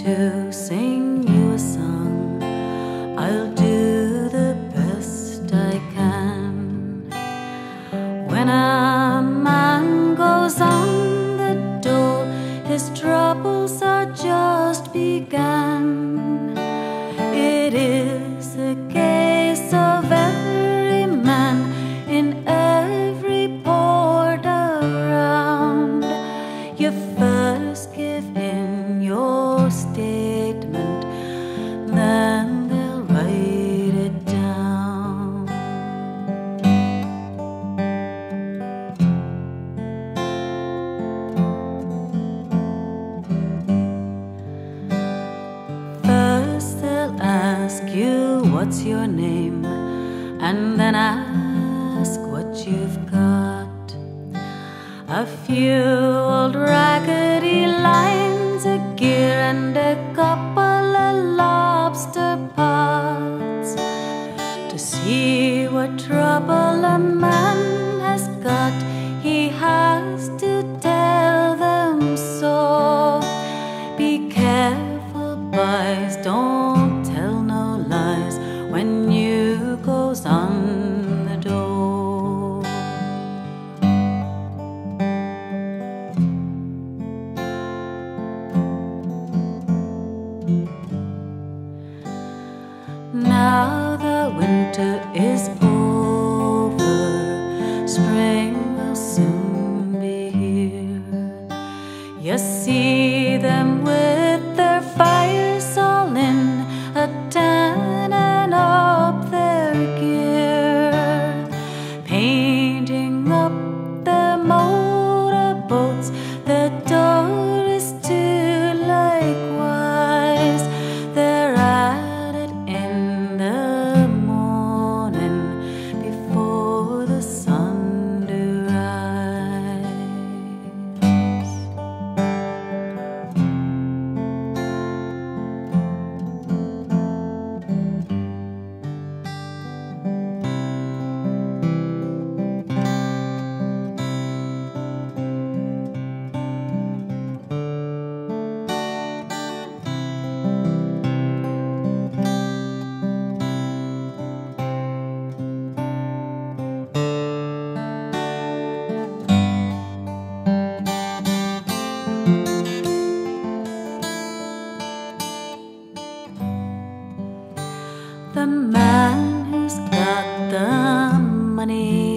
to sing you a song. I'll do the best I can. When a man goes on the dole, his troubles are just begun. It is a case of every man in every port around. You first give in your statement, then they'll write it down. First they'll ask you what's your name, and then ask what you've got. A few old raggedy lines of gear and a couple of lobster pots. To see what trouble a man has got, he has to tell them so. Be careful, boys, don't tell no lies when you goes on the dole. Now the winter is over, spring will soon be here. You see them with their fires all in, a-tanning up their gear, painting up their motorboats, the dories too likewise. They're at it in the morning before the sun do rise. The man who's got the money